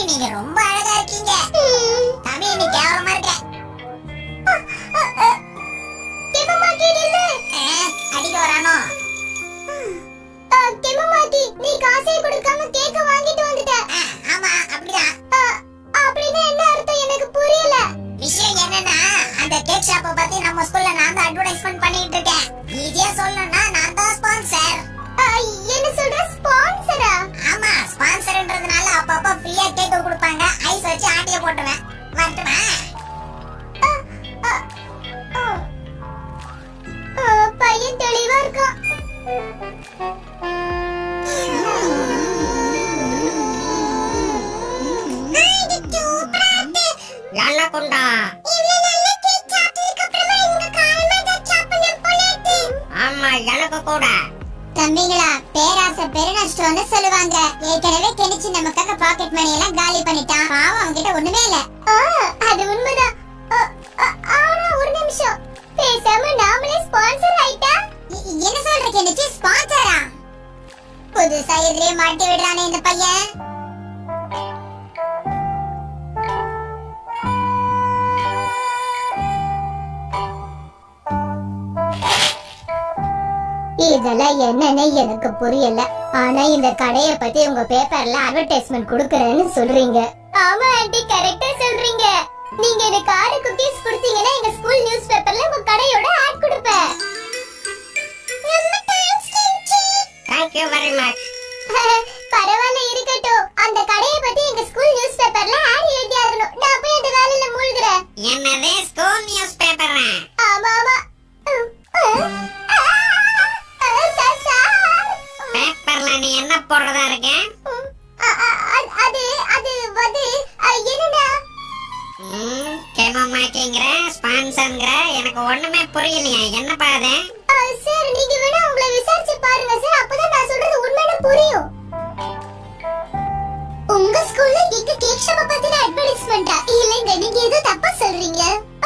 நீங்க ரொம்ப அழகா இருக்கீங்க. தம்பி நீ கேவலமா இருக்க. கெமமாட்டி இல்ல. அடிக்க வரானோ? கெமமாட்டி நீ காசே கொடுக்காம கேக்க வாங்கிட்டு வந்துட்ட. ஆமா அப்படிதான். அப்படினா என்ன அர்த்தம் எனக்கு புரியல. விஷயம் என்னன்னா அந்த கேக் ஷாப்பை பத்தி நம்ம ஸ்கூல்ல நான் தான் அட்வர்டைஸ்மென்ட் பண்ணிட்டு இருக்கேன். ஈஸியா சொல்லணும்னா நான் தான் ஸ்பான்சர். என்ன சொல்ற ஸ்பான்சரா? ஆமா ஸ்பான்சர்ன்றதுனால அப்பப்ப ஃப்ரீயா கேக் கொடுப்பாங்க. ஐஸ் வச்சு ஆட்டிய போட்டுவேன். வரட்டுமா? பையன் தெளிவா இருக்கான். நல்லா கொண்டா. ஆமா எனக்கு கூட. தம்பிங்களா பேராசை பெருநஷ்டம்னு சொல்லுவாங்க. ஏற்கனவே கெனிச்சு நமக்காக பாக்கெட் மணி எல்லாம் காலி பண்ணிட்டான். பாவம் அவன்கிட்ட ஒண்ணுமே இல்ல. அது உண்மைதான். ஆனா ஒரு நிமிஷம் பேசாம நாமளே ஸ்பான்சர் ஆயிட்டா? என்ன சொல்ற கெனிச்சு ஸ்பான்சரா? புதுசா எதிரே மாட்டி விடுறானே இந்த பையன். இதெல்லாம் என்னன்னு எனக்கு புரியல. ஆனா இந்த கடைய பத்தி உங்க பேப்பர்ல அட்வர்டைஸ்மென்ட் கொடுக்கறேன்னு சொல்றீங்க. ஆமா ஆண்டி கரெக்ட்டா சொல்றீங்க. நீங்க எனக்கு 6 குக்கீஸ் கொடுத்தீங்கன்னா எங்க ஸ்கூல் நியூஸ் பேப்பர்ல உங்க கடையோட ஆட் கொடுப்பேன். ரொம்ப தேங்க்ஸ் கிஞ்சி. Thank you very much. பரவாயில்ல இருக்கட்டும். அந்த கடைய பத்தி எங்க ஸ்கூல் நியூஸ் பேப்பர்ல ஆட் எழுதியாகணும். நான் போய் அந்த வேலையில மூழ்குறேன். என்னது ஸ்கூல் நியூஸ் பேப்பரா? ஆமா ஆமா. பேப்பர்ல நீ என்ன போடுறதா இருக்க? அது வந்து என்னடா? கேமமாட்டிங்கற ஸ்பான்சர்ங்கற எனக்கு ஒண்ணுமே புரியலையே. என்ன பாது? சார் நீங்க வேணா உங்களை விசாரிச்சு பாருங்க சார். அப்பதான் நான் சொல்றது உண்மையா புரியும். உங்க ஸ்கூல்ல எங்க கேக் ஷாப் பத்தின அட்வர்டைஸ்மென்ட்டா? இல்லங்க நீங்க ஏதோ தப்பா சொல்றீங்க.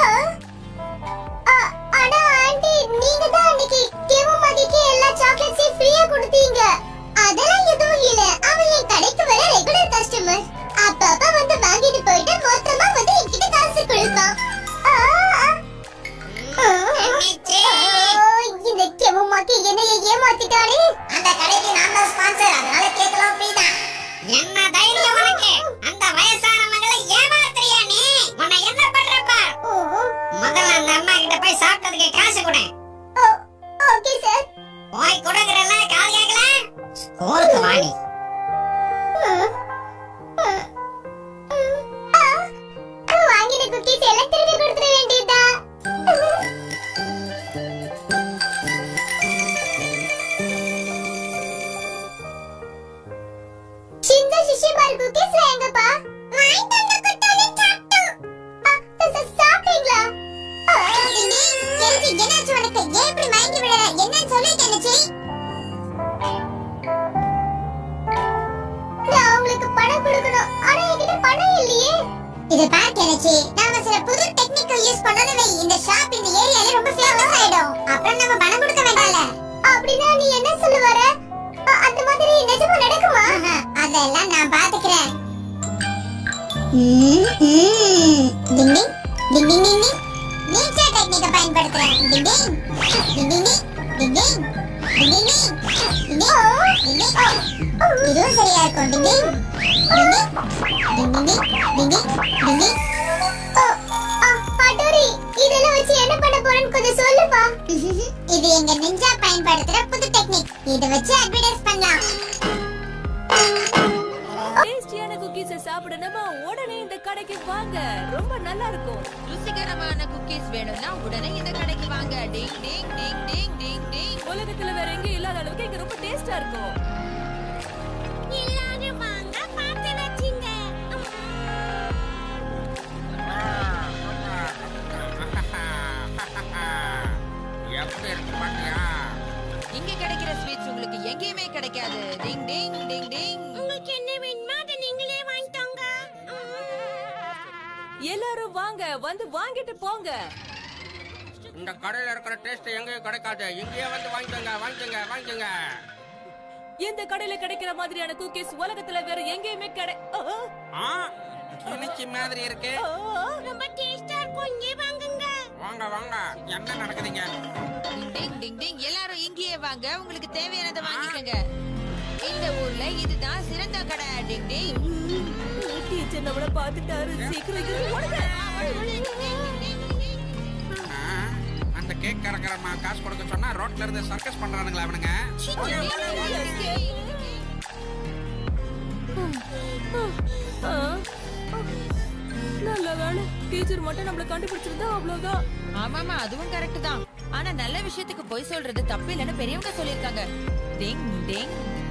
ஆனா ஆண்டி நீங்க தான் அன்னைக்கு கேமமாட்டிக்கு எல்லா சாக்லேட்ஸையும் ஃப்ரீயா கொடுத்தீங்க. அதெல்லாம் எதுவும் இல்ல. அவன் என் கடைக்கு வர ரெகுலர் கஸ்டமர். அப்பப்ப வந்து வாங்கிட்டு போயிட்டு மொத்தமா வந்து என்கிட்ட காசு கொடுப்பான். இந்த கேமமாட்டி என்னைய ஏமாத்திட்டானே. அந்த கடைக்கு நான் தான் ஸ்பான்சர். அதனால கேக்கலாம் ஃப்ரீ தான். என்ன தைரியம் உனக்கு? அந்த வயசானவங்களை ஏமாத்துறியா நீ? உன்னை என்ன பண்றப்பா? முதல்ல அந்த அம்மா கிட்ட போய் சாப்பிட்டதுக்கு காசு கொடு. Okay sir. போய் கொடுங்கறல கால் கேக்கல. ஸ்கூலுக்கு வாடி. வாங்கின குக்கீஸ் எல்லாம் திருப்பி கொடுத்துற வேண்டியதா? சின்ன சிஷிமார் குக்கீஸ் எங்கப்பா? வாங்கிட்டு வந்து கொடுத்தாலே சாப்பிட்டோம். சாப்பிட்டீங்களா? எனக்கு என்னாச்சு உனக்கு? ஏன் இப்படி மயங்கி விடுற? என்னன்னு சொல்லு கெனிச்சி. நான் உங்களுக்கு பணம் கொடுக்கணும். ஆனா என்கிட்ட பணம் இல்லையே. இது பாரு கெனிச்சி, நாம சில புது டெக்னிக்கல் யூஸ் பண்ணனுமே. இந்த ஷாப் இந்த ஏரியால ரொம்ப ஃபேமஸ் ஆயிடும். அப்புறம் நம்ம பணம் கொடுக்க வேண்டாம்ல. அப்படினா நீ என்ன சொல்ல வர? அந்த மாதிரி நிஜமா நடக்குமா? அதெல்லாம் நான் பாத்துக்கிறேன். டிங் டிங் டிங் டிங் டிங். நீச்ச டெக்னிக்க பயன்படுத்துறேன். டிங் டிங் டிங் டிங் டிங் டிங் டிங் டிங் டிங் டிங். இதுவும் சரியா இருக்கும். டிங் டிங் டிங் டிங் டிங் டிங் டிங் டிங். அடோரி இதெல்லாம் வச்சு என்ன பண்ண போறேன்னு கொஞ்சம் சொல்லுப்பா. இது எங்க நிஞ்சா பயன்படுத்துற புது டெக்னிக். இத வச்சு அட்வர்டைஸ் பண்ணலாம். டேஸ்டியான குக்கீஸ் சாப்பிடணுமா? உடனே இந்த கடைக்கு வாங்க. ரொம்ப நல்லா இருக்கும். ருசிகரமான குக்கீஸ் வேணும்னா உடனே இந்த கடைக்கு வாங்க. டிங் டிங் டிங் டிங் டிங் டிங். உலகத்துல வேற எங்கேயும் இல்லாத அளவுக்கு இங்க ரொம்ப டேஸ்டா இருக்கும். எல்லாரும் வாங்க பார்த்து வச்சிங்க. எப்படி இருக்கு பாத்தியா? இங்க கிடைக்கிற ஸ்வீட்ஸ் உங்களுக்கு எங்கேயுமே கிடைக்காது. டிங் டிங் டிங் டிங். உங்களுக்கு என்ன வேணுமோ அதை நீங்களே வாங்கிட்டாங்க. எல்லாரும் வாங்க, வந்து வாங்கிட்டு போங்க. இந்த கடையில இருக்கிற டேஸ்ட் எங்கேயும் கிடைக்காது. இங்கேயே வந்து வாங்கிக்கோங்க வாங்கிக்கோங்க வாங்கிக்கோங்க. இந்த கடையில கிடைக்கிற மாதிரியான குக்கீஸ் உலகத்துல வேற எங்கேயுமே கிளிச்சி மாதிரி இருக்கு. ரொம்ப டேஸ்டா இருக்கும். இங்கே வாங்குங்க. வாங்க வாங்க. என்ன நடக்குதுங்க? டிங் டிங் டிங் எல்லாரும் இங்கேயே வாங்க, உங்களுக்கு தேவையானதை வாங்கிக்கங்க. இந்த ஊர்ல இதுதான் சிறந்த கடை. டிங் டிங். டீச்சர் நம்மள பாத்துட்டாரு. சீக்கிரம் ஓடுங்க. அந்த கேக் கறக்கறமா காசு கொடுக்க சொன்னா ரோட்ல இருந்து சர்க்கஸ் பண்றானுங்களா அவனுங்க? நல்ல வேலை, டீச்சர் மட்டும் நம்மள கண்டுபிடிச்சிருந்தா அவ்வளவுதான். ஆமாமா, அதுவும் கரெக்ட் தான். ஆனா நல்ல விஷயத்துக்கு போய் சொல்றது தப்பு இல்லைன்னு பெரியவங்க சொல்லிருக்காங்க. டிங் டிங்